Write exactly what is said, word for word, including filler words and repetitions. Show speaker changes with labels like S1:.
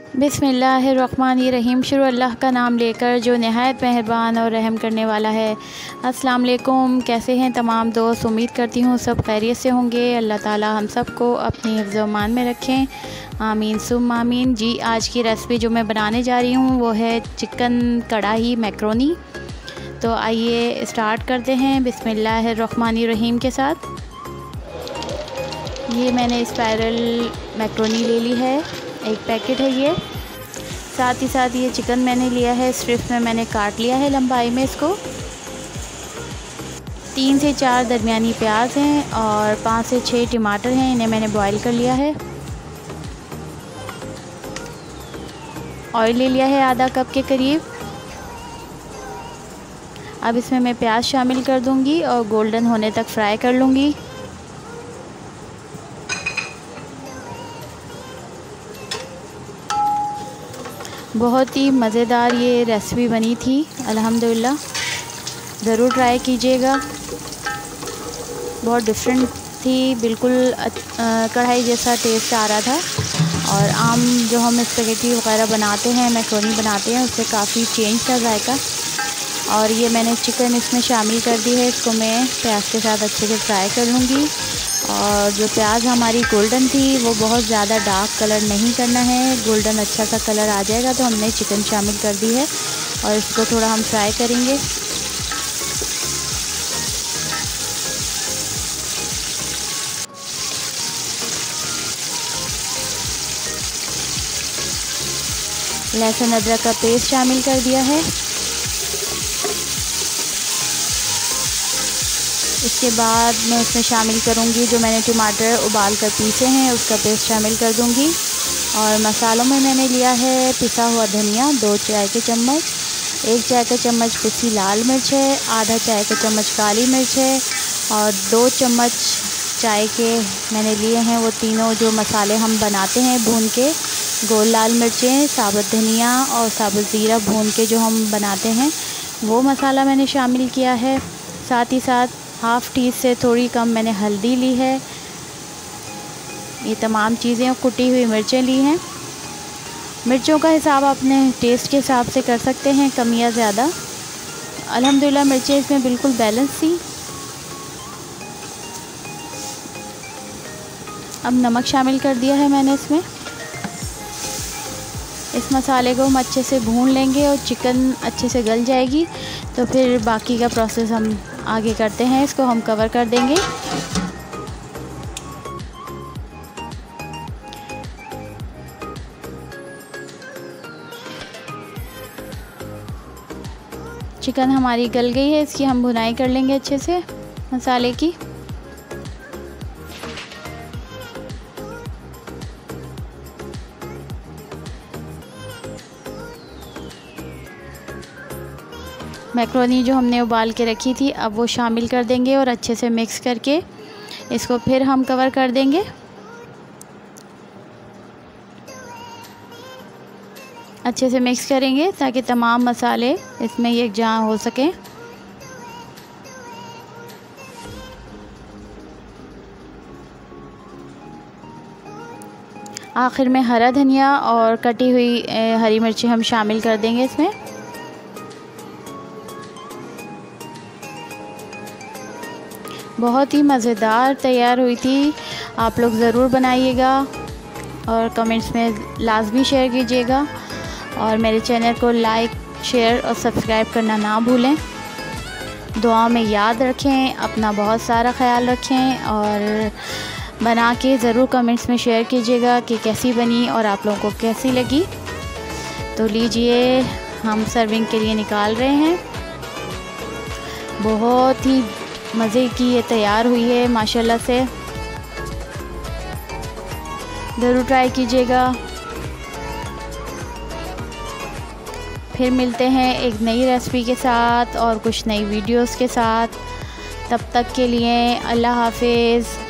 S1: बिस्मिल्लाहिर्रहमानिर्रहीम। शुरू अल्लाह का नाम लेकर जो नहायत मेहरबान और रहम करने वाला है। अस्सलाम वालेकुम। कैसे हैं तमाम दोस्त? उम्मीद करती हूँ सब खैरियत से होंगे। अल्लाह ताला हम सब को अपनी हिफ्ज़ व अमान में रखें, आमीन सुम आमीन। जी, आज की रेसिपी जो मैं बनाने जा रही हूँ वो है चिकन कढ़ाई मैक्रोनी। तो आइए स्टार्ट करते हैं बिस्मिल्लाहिर्रहमानिर्रहीम के साथ। ये मैंने स्पाइरल मैक्रोनी ले ली है, एक पैकेट है ये। साथ ही साथ ये चिकन मैंने लिया है, स्ट्रिप्स में मैंने काट लिया है लंबाई में इसको। तीन से चार दरमियानी प्याज हैं और पाँच से छः टमाटर हैं, इन्हें मैंने बॉईल कर लिया है। ऑयल ले लिया है आधा कप के करीब। अब इसमें मैं प्याज शामिल कर दूंगी और गोल्डन होने तक फ्राई कर लूँगी। बहुत ही मज़ेदार ये रेसिपी बनी थी अल्हम्दुलिल्लाह, ज़रूर ट्राई कीजिएगा। बहुत डिफरेंट थी, बिल्कुल कढ़ाई जैसा टेस्ट आ रहा था और आम जो हम स्पैगेटी वगैरह बनाते हैं, मैक्रोनी बनाते हैं, उससे काफ़ी चेंज था जायका। और ये मैंने चिकन इसमें शामिल कर दी है, इसको मैं प्याज के साथ अच्छे से फ्राई कर लूँगी। और जो प्याज हमारी गोल्डन थी वो बहुत ज़्यादा डार्क कलर नहीं करना है, गोल्डन अच्छा सा कलर आ जाएगा तो हमने चिकन शामिल कर दी है और इसको थोड़ा हम फ्राई करेंगे। लहसुन अदरक का पेस्ट शामिल कर दिया है। इसके बाद मैं इसमें शामिल करूंगी जो मैंने टमाटर उबाल कर पीसे हैं, उसका पेस्ट शामिल कर दूंगी। और मसालों में मैंने लिया है पिसा हुआ धनिया दो चाय के चम्मच, एक चाय का चम्मच पिसी लाल मिर्च है, आधा चाय का चम्मच काली मिर्च है और दो चम्मच चाय के मैंने लिए हैं वो तीनों जो मसाले हम बनाते हैं भून के, गोल लाल मिर्चें, साबुत धनिया और साबुत ज़ीरा भून के जो हम बनाते हैं वो मसाला मैंने शामिल किया है। साथ ही साथ हाफ़ टी से थोड़ी कम मैंने हल्दी ली है। ये तमाम चीज़ें, कुटी हुई मिर्चें ली हैं। मिर्चों का हिसाब अपने टेस्ट के हिसाब से कर सकते हैं, कम या ज़्यादा। अल्हम्दुलिल्लाह मिर्चें इसमें बिल्कुल बैलेंस थी। अब नमक शामिल कर दिया है मैंने इसमें। इस मसाले को हम अच्छे से भून लेंगे और चिकन अच्छे से गल जाएगी तो फिर बाकी का प्रोसेस हम आगे करते हैं। इसको हम कवर कर देंगे। चिकन हमारी गल गई है, इसकी हम भुनाई कर लेंगे अच्छे से मसाले की। मैक्रोनी जो हमने उबाल के रखी थी अब वो शामिल कर देंगे और अच्छे से मिक्स करके इसको फिर हम कवर कर देंगे। अच्छे से मिक्स करेंगे ताकि तमाम मसाले इसमें यकजा हो सकें। आखिर में हरा धनिया और कटी हुई हरी मिर्ची हम शामिल कर देंगे इसमें। बहुत ही मज़ेदार तैयार हुई थी, आप लोग ज़रूर बनाइएगा और कमेंट्स में लाजमी शेयर कीजिएगा और मेरे चैनल को लाइक शेयर और सब्सक्राइब करना ना भूलें। दुआ में याद रखें, अपना बहुत सारा ख्याल रखें और बना के ज़रूर कमेंट्स में शेयर कीजिएगा कि कैसी बनी और आप लोगों को कैसी लगी। तो लीजिए, हम सर्विंग के लिए निकाल रहे हैं। बहुत ही मज़े की ये तैयार हुई है माशाल्लाह से, ज़रूर ट्राई कीजिएगा। फिर मिलते हैं एक नई रेसिपी के साथ और कुछ नई वीडियोस के साथ। तब तक के लिए अल्लाह हाफ़िज़।